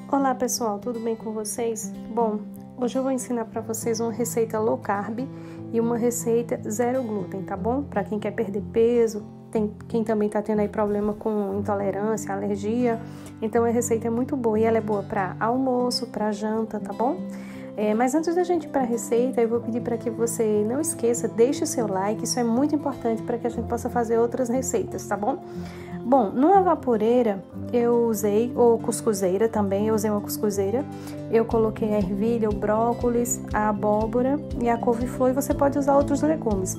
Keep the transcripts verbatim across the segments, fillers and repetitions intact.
Olá pessoal, tudo bem com vocês? Bom, hoje eu vou ensinar para vocês uma receita low carb e uma receita zero glúten, tá bom? Para quem quer perder peso, tem quem também tá tendo aí problema com intolerância, alergia, então a receita é muito boa e ela é boa para almoço, para janta, tá bom? É, mas antes da gente ir para a receita, eu vou pedir para que você não esqueça, deixe o seu like, isso é muito importante para que a gente possa fazer outras receitas, tá bom? Bom, numa vaporeira eu usei, ou cuscuzeira também, eu usei uma cuscuzeira, eu coloquei a ervilha, o brócolis, a abóbora e a couve-flor, e você pode usar outros legumes.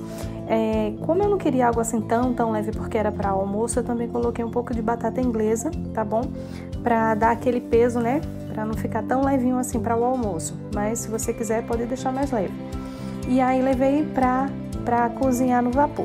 É, como eu não queria algo assim tão, tão leve porque era para almoço, eu também coloquei um pouco de batata inglesa, tá bom? Para dar aquele peso, né? Para não ficar tão levinho assim para o almoço, mas se você quiser pode deixar mais leve. E aí levei para para cozinhar no vapor.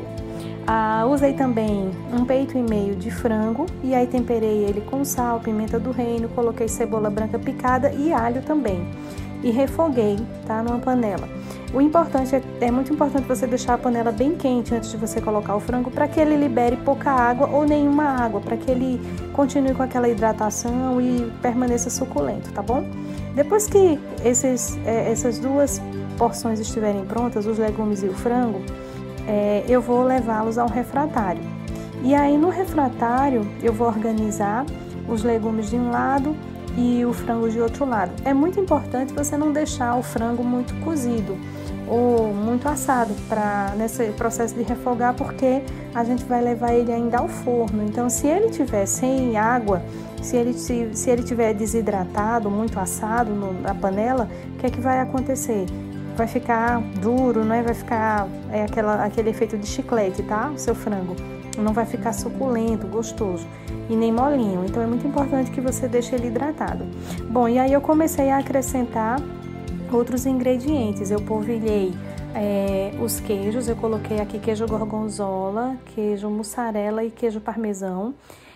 Ah, usei também um peito e meio de frango e aí temperei ele com sal, pimenta do reino, coloquei cebola branca picada e alho também e refoguei, tá, numa panela. O importante é, é muito importante você deixar a panela bem quente antes de você colocar o frango para que ele libere pouca água ou nenhuma água, para que ele continue com aquela hidratação e permaneça suculento, tá bom? Depois que esses, é, essas duas porções estiverem prontas, os legumes e o frango, É, eu vou levá-los ao refratário. E aí no refratário eu vou organizar os legumes de um lado e o frango de outro lado. É muito importante você não deixar o frango muito cozido ou muito assado para nesse processo de refogar, porque a gente vai levar ele ainda ao forno. Então, se ele tiver sem água, se ele se, se ele tiver desidratado, muito assado no, na panela, o que é que vai acontecer? Vai ficar duro, né? Vai ficar é, aquela, aquele efeito de chiclete, tá? O seu frango. Não vai ficar suculento, gostoso e nem molinho. Então é muito importante que você deixe ele hidratado. Bom, e aí eu comecei a acrescentar outros ingredientes. Eu polvilhei é, os queijos. Eu coloquei aqui queijo gorgonzola, queijo mussarela e queijo parmesão.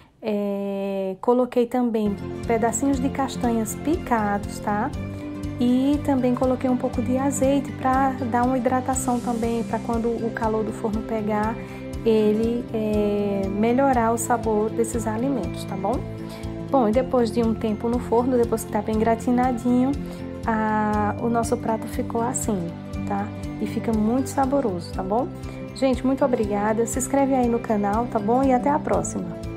É, coloquei também pedacinhos de castanhas picados, tá? E também coloquei um pouco de azeite para dar uma hidratação também, para quando o calor do forno pegar, ele é, melhorar o sabor desses alimentos, tá bom? Bom, e depois de um tempo no forno, depois que tá bem gratinadinho, a, o nosso prato ficou assim, tá? E fica muito saboroso, tá bom? Gente, muito obrigada, se inscreve aí no canal, tá bom? E até a próxima!